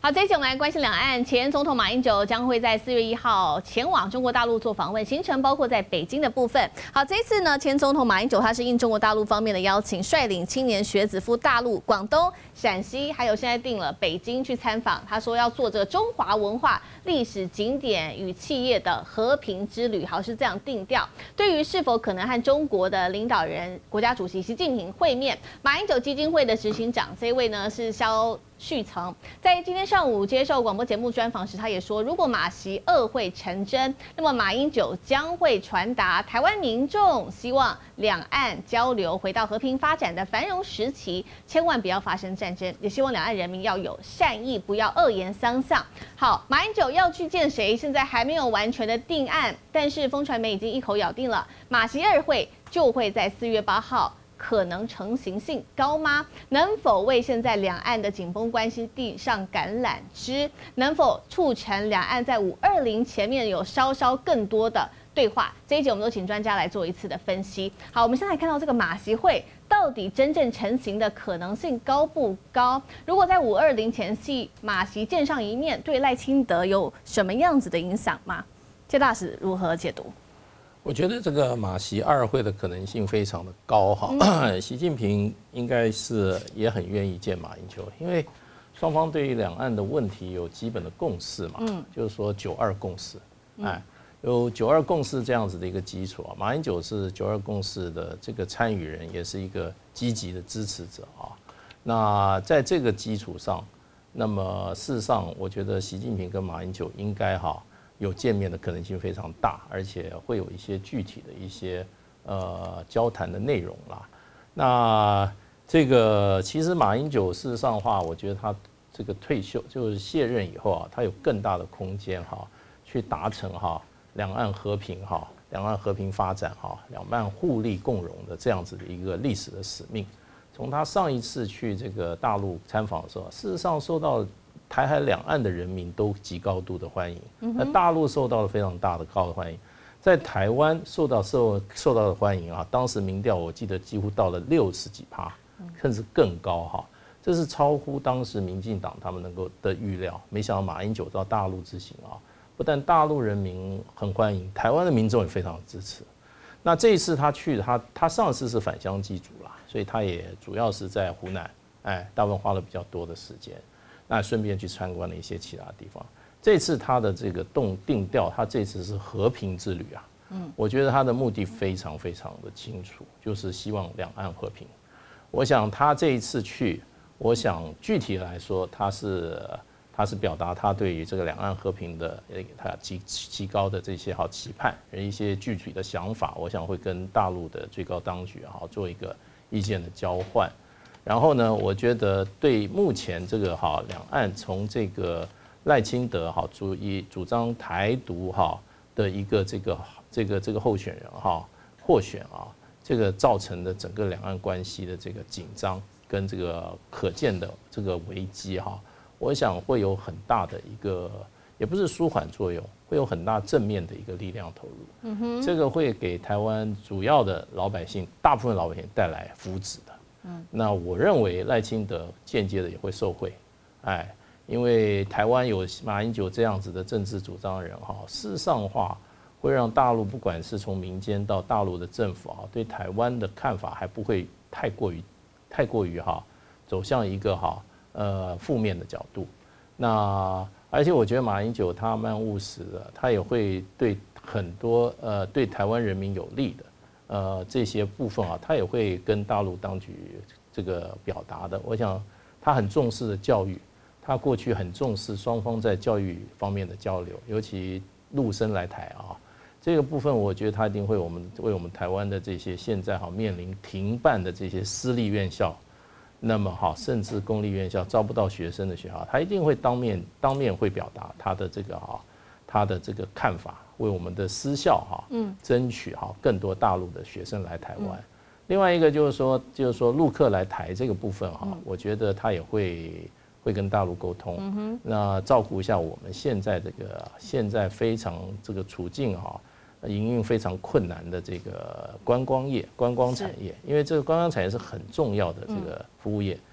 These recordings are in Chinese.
好，这一期我们来关心两岸。前总统马英九将会在4月1号前往中国大陆做访问，行程包括在北京的部分。好，这一次呢，前总统马英九他是应中国大陆方面的邀请，率领青年学子赴大陆、广东、陕西，还有现在定了北京去参访。他说要做这个中华文化、历史景点与企业的和平之旅，好是这样定调。对于是否可能和中国的领导人、国家主席习近平会面，马英九基金会的执行长这一位呢是萧旭曾，在今天上午接受广播节目专访时，他也说，如果马习2会成真，那么马英九将会传达台湾民众希望两岸交流回到和平发展的繁荣时期，千万不要发生战争，也希望两岸人民要有善意，不要恶言相向。好，马英九要去见谁，现在还没有完全的定案，但是风传媒已经一口咬定了，马习2会就会在4月8号。可能成型性高吗？能否为现在两岸的紧绷关系递上橄榄枝？能否促成两岸在520前面有稍稍更多的对话？这一集我们都请专家来做一次的分析。好，我们现在看到这个马习会到底真正成型的可能性高不高？如果在520前夕马习见上一面，对赖清德有什么样子的影响吗？谢大使如何解读？ 我觉得这个马习2会的可能性非常的高哈，习近平应该是也很愿意见马英九，因为双方对于两岸的问题有基本的共识嘛，就是说9·2共识，有9·2共识这样子的一个基础啊，马英九是9·2共识的这个参与人，也是一个积极的支持者啊。那在这个基础上，那么事实上，我觉得习近平跟马英九应该有见面的可能性非常大，而且会有一些具体的一些交谈的内容啦。那这个其实马英九事实上的话，我觉得他这个退休就是卸任以后啊，他有更大的空间去达成两岸和平两岸和平发展两岸互利共荣的这样子的一个历史的使命。从他上一次去这个大陆参访的时候，事实上受到台海两岸的人民都极高度的欢迎，那大陆受到了非常大的高的欢迎，在台湾受到的欢迎当时民调我记得几乎到了60几%，甚至更高这是超乎当时民进党他们能够的预料。没想到马英九到大陆之行不但大陆人民很欢迎，台湾的民众也非常支持。那这一次他去，他上次是返乡祭祖啦，所以他也主要是在湖南，大部分花了比较多的时间。那顺便去参观了一些其他地方。这次他的这个定调，他这次是和平之旅我觉得他的目的非常非常的清楚，就是希望两岸和平。我想他这一次去，我想具体来说，他是表达他对于这个两岸和平的他极高的这些期盼，一些具体的想法，我想会跟大陆的最高当局做一个意见的交换。然后呢，我觉得对目前这个两岸从这个赖清德主张台独的一个这个候选人获选这个造成的整个两岸关系的这个紧张跟这个可见的这个危机我想会有很大的一个，也不是舒缓作用，会有很大正面的一个力量投入。这个会给台湾主要的老百姓，大部分老百姓带来福祉的。那我认为赖清德间接的也会受惠，因为台湾有马英九这样子的政治主张人事实上的话，会让大陆不管是从民间到大陆的政府对台湾的看法还不会太过于走向一个负面的角度。那而且我觉得马英九他蛮务实的，他也会对很多对台湾人民有利的。这些部分他也会跟大陆当局这个表达的。我想他很重视的教育，他过去很重视双方在教育方面的交流，尤其陆生来台这个部分，我觉得他一定会为我们台湾的这些现在面临停办的这些私立院校，那么甚至公立院校招不到学生的学校，他一定会当面会表达他的这个看法，为我们的私校争取更多大陆的学生来台湾。另外一个就是说陆客来台这个部分我觉得他也会跟大陆沟通，那照顾一下我们现在非常这个处境营运非常困难的这个观光产业，因为这个观光产业是很重要的这个服务业。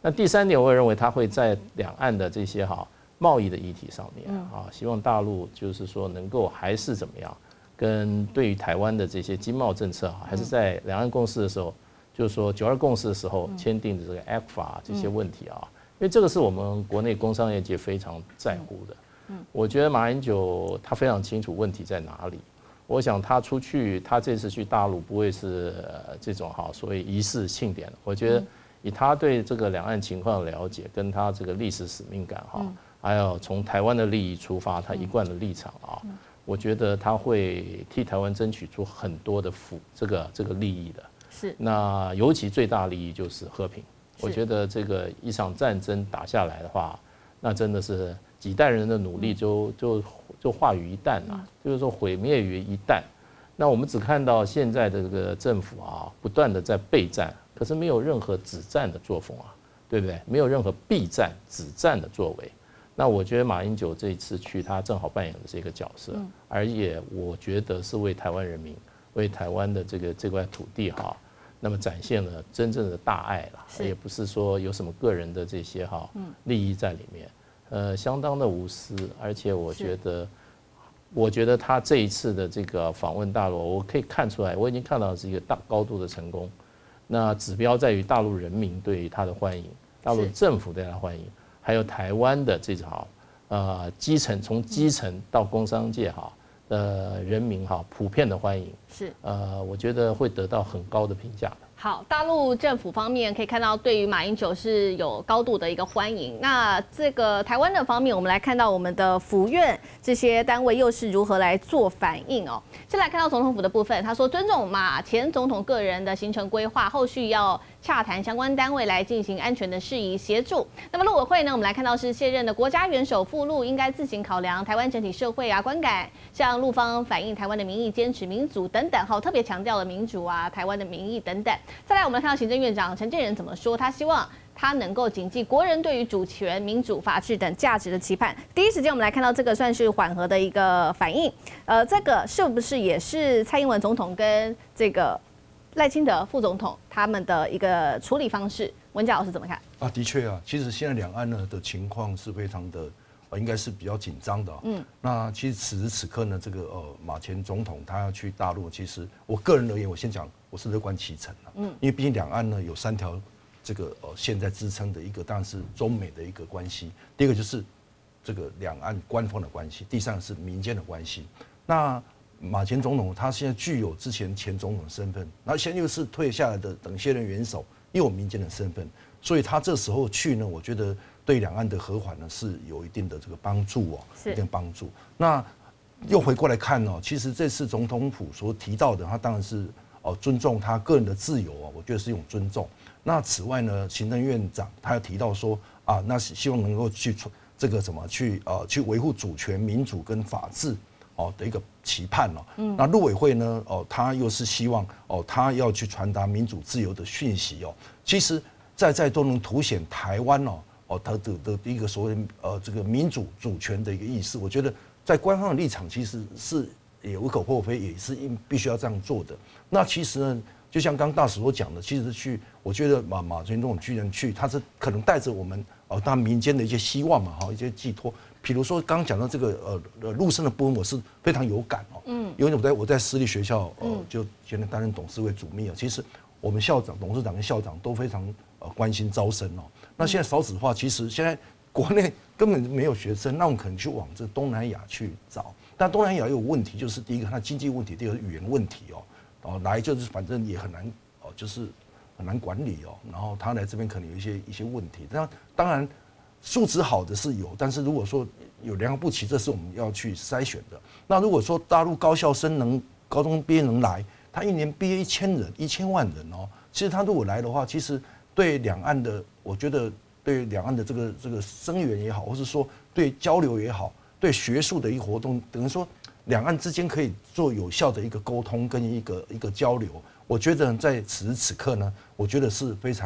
那第三点，我也认为它会在两岸的这些贸易的议题上面希望大陆就是说能够还是怎么样，跟对于台湾的这些经贸政策还是在两岸共识的时候，就是说92共识的时候签订的这个 ECFA 这些问题因为这个是我们国内工商业界非常在乎的。我觉得马英九他非常清楚问题在哪里。我想他出去，他这次去大陆不会是这种所谓仪式庆典。我觉得以他对这个两岸情况的了解，跟他这个历史使命感还有从台湾的利益出发，他一贯的立场我觉得他会替台湾争取出很多的这个利益的。 是。那尤其最大利益就是和平。我觉得这个一场战争打下来的话，那真的是几代人的努力就化于一旦就是说毁灭于一旦。那我们只看到现在的这个政府不断的在备战，可是没有任何止战的作风对不对？没有任何避战止战的作为。那我觉得马英九这一次去，他正好扮演的这个角色，而且我觉得是为台湾人民、为台湾的这块土地那么展现了真正的大爱了，也不是说有什么个人的这些利益在里面，相当的无私，而且我觉得他这一次的这个访问大陆，我可以看出来，我已经看到是一个高度的成功。那指标在于大陆人民对他的欢迎，大陆政府对他的欢迎，还有台湾的这种基层，从基层到工商界人民普遍的欢迎，是我觉得会得到很高的评价的。 好，大陆政府方面可以看到，对于马英九是有高度的一个欢迎。那这个台湾的方面，我们来看到我们的府院这些单位又是如何来做反应先来看到总统府的部分，他说尊重马前总统个人的行程规划，后续要洽谈相关单位来进行安全的事宜协助。那么陆委会呢，我们来看到是卸任的国家元首附陆应该自行考量台湾整体社会观感，向陆方反映台湾的民意，坚持民主等等，特别强调了民主台湾的民意等等。再来，我们来看到行政院长陈建仁怎么说，他希望他能够谨记国人对于主权、民主、法治等价值的期盼。第一时间，我们来看到这个算是缓和的一个反应。这个是不是也是蔡英文总统跟这个赖清德副总统他们的一个处理方式？文甲老师怎么看？ 的确其实现在两岸呢的情况是非常的应该是比较紧张的那其实此时此刻呢，这个马前总统他要去大陆，其实我个人而言，我先讲我是乐观其成因为毕竟两岸呢有3条这个现在支撑的，一个当然是中美的一个关系，第二个就是这个两岸官方的关系，第三个是民间的关系。那马前总统他现在具有之前前总统的身份，然后现在又是退下来的等卸任元首，又有民间的身份，所以他这时候去呢，我觉得对两岸的和缓呢是有一定的这个帮助一定帮助。那又回过来看其实这次总统府所提到的，他当然是尊重他个人的自由我觉得是一种尊重。那此外呢，行政院长他又提到说那希望能够去这个怎么去维护主权、民主跟法治的一个期盼那陆委会呢他又是希望他要去传达民主自由的讯息其实在都能凸显台湾他的一个所谓这个民主主权的一个意思。我觉得在官方的立场其实是也无可厚非，也是必须要这样做的。那其实呢，就像刚大使所讲的，其实我觉得马前总统居然去，他是可能带着我们他民间的一些希望一些寄托。比如说刚刚讲到这个陆生的部分，我是非常有感因为我在私立学校就现在担任董事会主秘其实我们校长、董事长跟校长都非常关心招生那现在少子化，其实现在国内根本没有学生，那我们可能去往这东南亚去找。但东南亚有问题，就是第一个它经济问题，第二个语言问题来就是反正也很难就是很难管理然后他来这边可能有一些问题。当然素质好的是有，但是如果说有良莠不齐，这是我们要去筛选的。那如果说大陆高校生高中毕业能来，他一年毕业1000万人其实他如果来的话，其实对两岸的，我觉得对两岸的这个生源也好，或是说对交流也好，对学术的一个活动，等于说两岸之间可以做有效的一个沟通跟一个交流。我觉得在此时此刻呢，我觉得是非常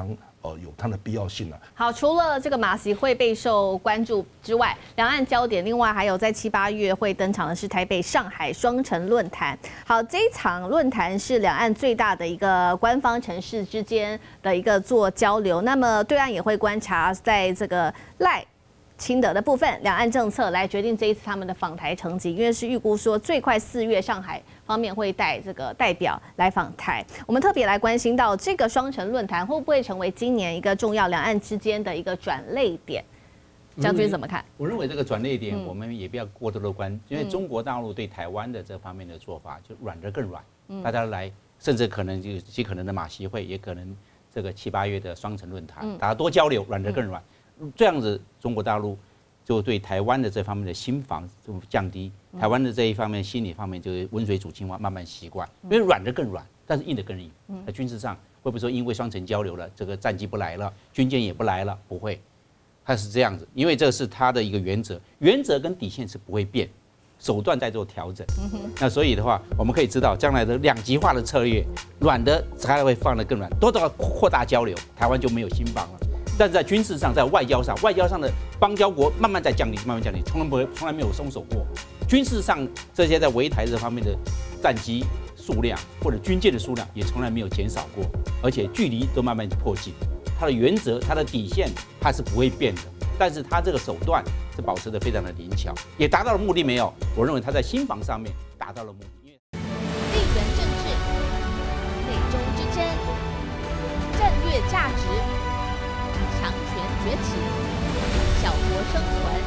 有它的必要性了。 好，除了这个马习会备受关注之外，两岸焦点另外还有在7、8月会登场的是台北、上海双城论坛。好，这一场论坛是两岸最大的一个官方城市之间的一个做交流。那么对岸也会观察在这个赖清德的部分，两岸政策来决定这一次他们的访台成绩，因为是预估说最快4月上海方面会带这个代表来访台。我们特别来关心到这个双城论坛会不会成为今年一个重要两岸之间的一个转捩点？将军怎么看？ 我认为这个转捩点我们也不要过度乐观，因为中国大陆对台湾的这方面的做法就软得更软，大家来，甚至可能就极可能的马习会，也可能这个7、8月的双城论坛，大家多交流，软得更软。这样子，中国大陆就对台湾的这方面的心防就降低，台湾的这一方面心理方面就是温水煮青蛙，慢慢习惯。因为软的更软，但是硬的更硬。在军事上会不会说因为双城交流了，这个战机不来了，军舰也不来了？不会，它是这样子，因为这是它的一个原则，原则跟底线是不会变，手段在做调整。那所以的话，我们可以知道将来的两极化的策略，软的才会放得更软，多到扩大交流，台湾就没有心防了。但是在军事上，在外交上，外交上的邦交国慢慢在降低，慢慢降低，从来没有松手过。军事上这些在围台这方面的战机数量或者军舰的数量也从来没有减少过，而且距离都慢慢迫近。它的原则、它的底线，它是不会变的。但是它这个手段是保持得非常的灵巧，也达到了目的没有？我认为它在心防上面达到了目的。因为地缘政治、美中之争、战略价值。强权崛起，小国生存。